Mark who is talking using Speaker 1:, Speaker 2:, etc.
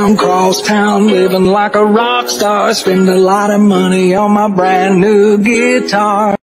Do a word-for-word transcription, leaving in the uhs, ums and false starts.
Speaker 1: down, cross town, living like a rock star. Spend a lot of money on my brand new guitar.